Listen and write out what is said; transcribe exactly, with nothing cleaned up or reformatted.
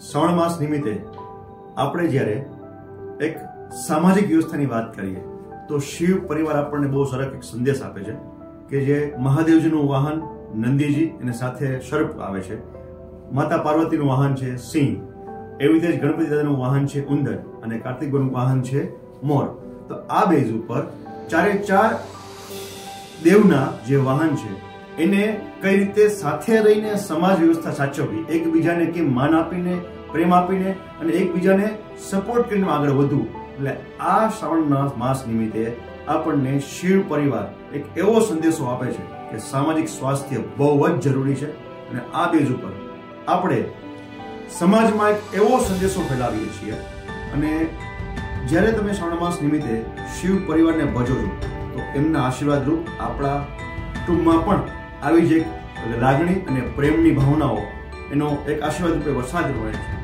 શ્રાવણ માસ નિમિત્તે આપણે જ્યારે એક સામાજિક વ્યવસ્થાની વાત કરીએ તો શિવ પરિવાર આપણને બહુ સરસ એક સંદેશ આપે છે કે જે મહાદેવજીનું વાહન નંદીજી અને સાથે સર્પ આવે છે, માતા પાર્વતીનું વાહન છે સિંહ, એવી રીતે જ ગણપતિ દાદાનું વાહન છે ઉંદર અને કાર્તિક ભગવાનનું વાહન છે મોર. તો આ બેઝ ઉપર ચારે ચાર દેવના જે વાહન છે એને કઈ રીતે સાથે રહીને સમાજ વ્યવસ્થા સાચવવી, એકબીજાને કેમ માન આપીને પ્રેમ આપીને અને એકબીજાને સપોર્ટ કરીને આગળ વધવું. એટલે આ શ્રાવણ માસ નિમિત્તે આપણને શિવ પરિવાર એક એવો સંદેશો આપે છે કે સામાજિક સ્વાસ્થ્ય બહુ જ જરૂરી છે અને આ બેઝ ઉપર આપણે સમાજમાં એક એવો સંદેશો ફેલાવીએ છીએ. અને જ્યારે તમે શ્રાવણ માસ નિમિત્તે શિવ પરિવારને ભજો છો તો એમના આશીર્વાદ રૂપ આપણા કુટુંબમાં પણ આવી જ એક લાગણી અને પ્રેમની ભાવનાઓ એનો એક આશીર્વાદ રૂપે વરસાદ રહે છે.